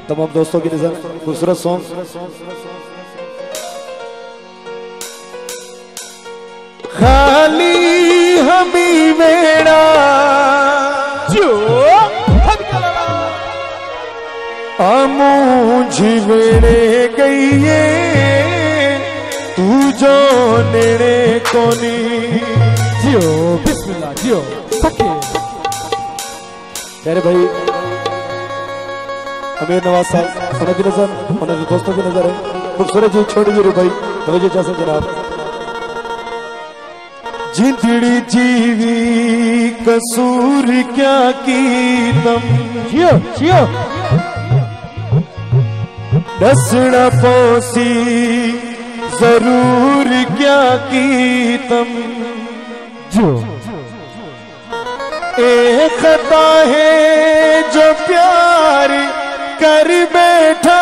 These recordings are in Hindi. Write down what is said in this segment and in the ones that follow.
तमाम दोस्तों की नजर खूबसूरत सॉन्ग खाली हमी वेड़ा आमूझ वेड़े गईए तू जो नेड़े कोनी जियो बिस्मिल्लाह जियो सके प्यारे भाई अमीर नवाज साहब उन्हें की नजर उन्हें दोस्तों की नजर है खूबसूरत जी छोटी जी भाई तवज्जो चाहे जनाब जिंदड़ी जीवी कसूर क्या कीतम जियो जियो दसना पोसी जरूर क्या कीतम जियो एक खता है जो प्यार कर बैठा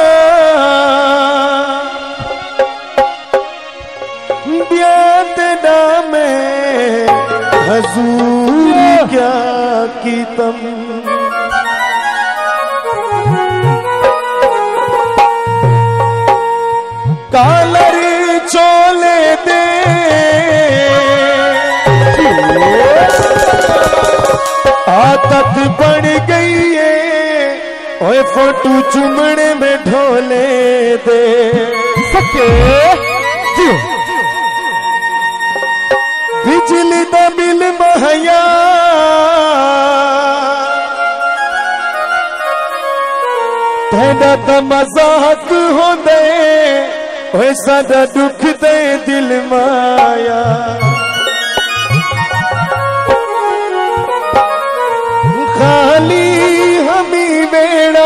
दिया में हजूर क्या कीतम कालर चोले दे आदत बन गई है ओए फोटो चुमने में ढोले दे सके जियो बिजली दा बिल महया तेरा तो मजाक होंदे ओए साडा दुख दे दिल माया खाली हमी वेड़ा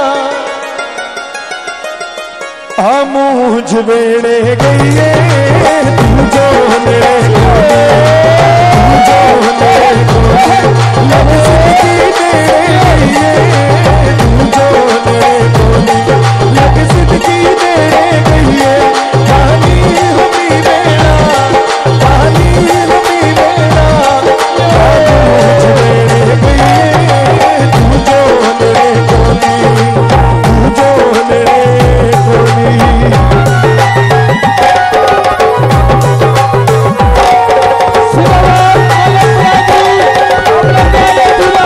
आमूझ वेड़े गईए तू जो मेरे तू जो मेरे लफ्ज़ की तेरे गईए तू जो मेरे लफ्ज़ की तेरे गईए खाली हमी वेड़ा खाली हमी वेड़ा आमूझ वेड़े गईए तू जो मेरे तू जो मेरे सिवा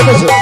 कैसे